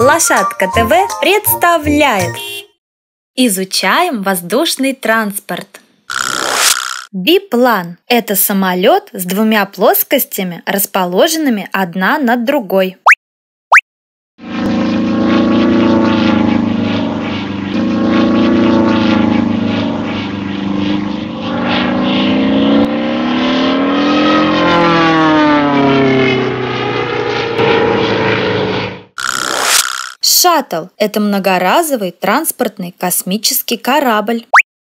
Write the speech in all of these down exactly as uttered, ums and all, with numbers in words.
Лошадка ТВ представляет. Изучаем воздушный транспорт. Биплан – это самолет с двумя плоскостями, расположенными одна над другой. Шаттл – это многоразовый транспортный космический корабль.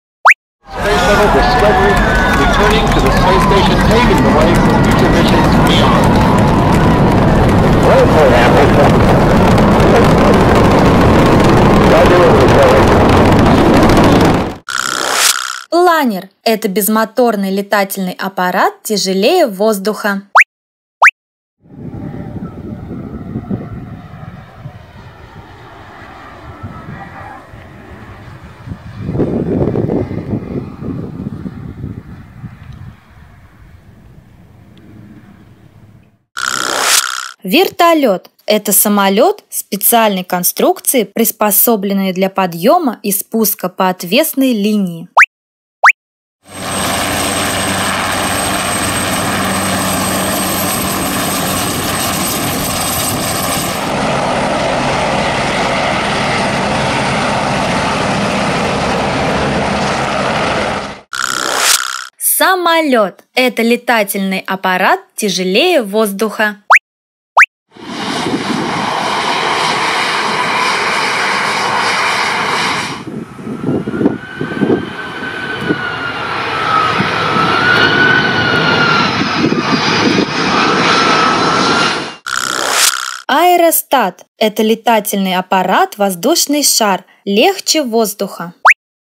Лайнер – это безмоторный летательный аппарат тяжелее воздуха. Вертолет – это самолет специальной конструкции, приспособленный для подъема и спуска по отвесной линии. Самолет – это летательный аппарат тяжелее воздуха. Аэростат – это летательный аппарат, воздушный шар, легче воздуха.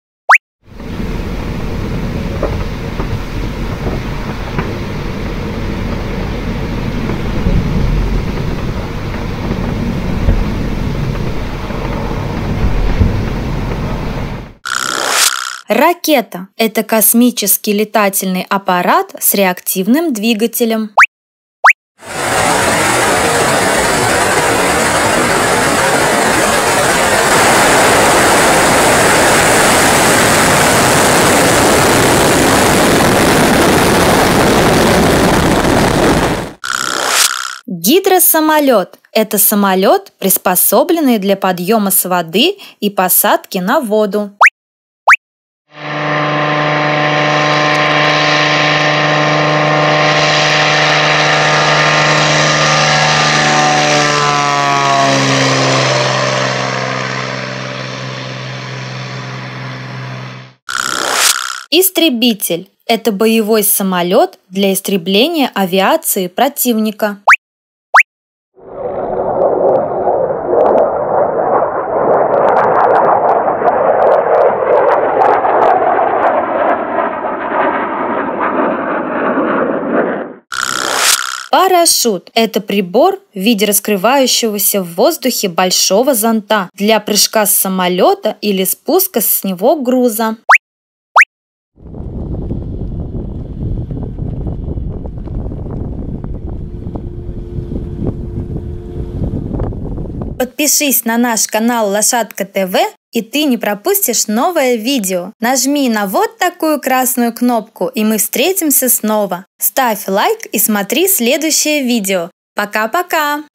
Ракета – это космический летательный аппарат с реактивным двигателем. Гидросамолет – это самолет, приспособленный для подъема с воды и посадки на воду. Истребитель – это боевой самолет для истребления авиации противника. Парашют – это прибор в виде раскрывающегося в воздухе большого зонта для прыжка с самолета или спуска с него груза. Подпишись на наш канал Лошадка ТВ, и ты не пропустишь новое видео. Нажми на вот такую красную кнопку, и мы встретимся снова. Ставь лайк и смотри следующее видео. Пока-пока!